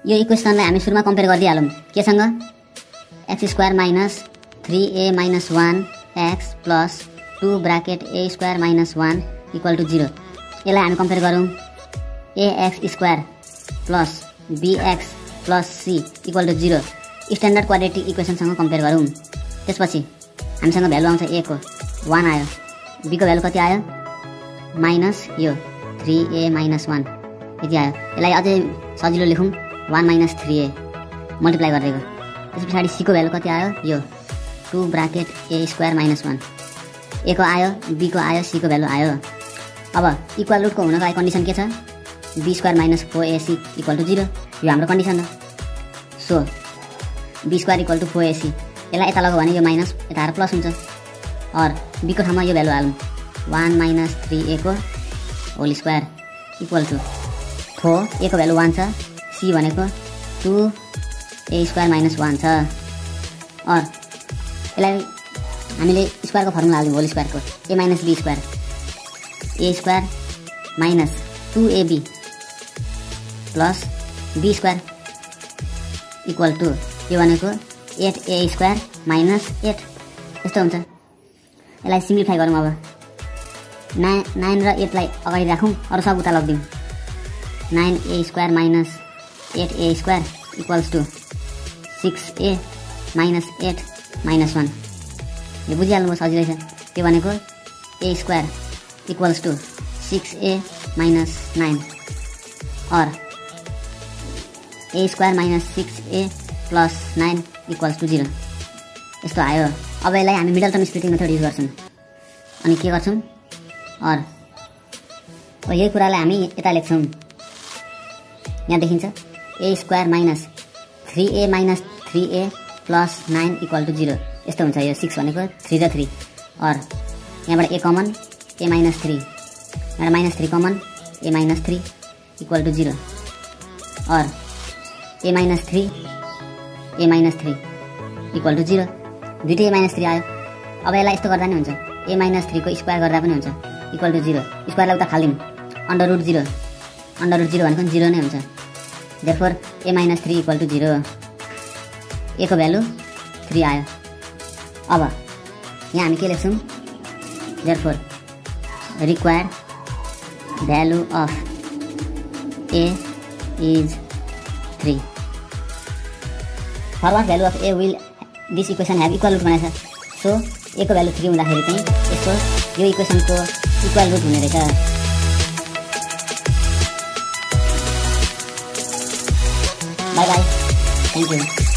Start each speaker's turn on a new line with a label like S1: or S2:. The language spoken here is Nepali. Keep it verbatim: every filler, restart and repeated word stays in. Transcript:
S1: यो इक्वेसनलाई हामी सुरुमा कम्पेयर गर्दिहालौँ केसँग x square minus three a minus one x plus two bracket A square minus one equal to zero. यसलाई हामी कम्पेयर गरौँ a x square plus b x plus c equal to zero standard quadratic इक्वेसनसँग कम्पेयर गरौँ। त्यसपछि हामीसँग भ्यालु आउँछ ए को वान आयो, बी को भ्यालु कति आयो माइनस यो थ्री ए माइनस वान यति आयो। यसलाई अझै सजिलो लेखौँ one minus three A multiply गरिदिएको। त्यस पछाडि सी को भ्यालु कति आयो यो two bracket A square minus one A को आयो, बी को आयो, सी को भ्यालु आयो। अब इक्वल रुटको हुनको लागि कन्डिसन के छ b square minus four ac equal to zero. यो हाम्रो कन्डिसन हो। So b square equal to four ac यसलाई यता लगायो भने यो माइनस यता आएर प्लस हुन्छ। और बी को ठाउँमा यो भ्यालु हालौँ वान माइनस थ्री ए को whole square equal to four a को भ्यालु वान छ, सी भनेको two a square minus one छ। और यसलाई हामीले स्क्वायरको फर्मुला हाल्यौँ होल स्क्वायरको a minus b square a square minus two a b plus b square equal to यो भनेको eight a square minus eight यस्तो हुन्छ। यसलाई सिम्प्लिफाई गरौँ। अब नाइन नाइन र एटलाई अगाडि राखौँ, अरू सब उता लगिदिउँ। Nine a square minus eight a square equals to six a minus eight minus one. यो बुझिहाल्नु भयो, सजिलै छ। त्यो भनेको a square equals to six a minus nine और a square minus six a plus nine equals to zero यस्तो आयो। अब यसलाई हामी middle term splitting method use गर्छौँ। अनि के गर्छौँ और यही कुरालाई हामी यता लेख्छौँ। यहाँ देखिन्छ a square minus three a minus three a plus nine equal to zero यस्तो हुन्छ। यो सिक्स भनेको थ्री र थ्री और यहाँबाट a common a minus three, यहाँबाट minus three common a minus three equal to zero और a minus three a minus three equal to zero. दुइटै ए माइनस थ्री आयो। अब यसलाई यस्तो गर्दा नि हुन्छ ए माइनस थ्री को स्क्वायर गर्दा पनि हुन्छ इक्वल टू जीरो। स्क्वायरलाई उता फालिदिउँ under root zero, under root zero भनेको जीरो नै हुन्छ। Therefore a minus three equal to zero. A को भ्यालु थ्री आयो। अब यहाँ हामी के लेख्छौँ therefore required value of a is three. For what value of a will this equation have equal root भनेछ। सो ए को भ्यालु थ्री हुँदाखेरि चाहिँ यसको यो इक्वेसनको इक्वल रुट हुने रहेछ। Bye bye, thank you.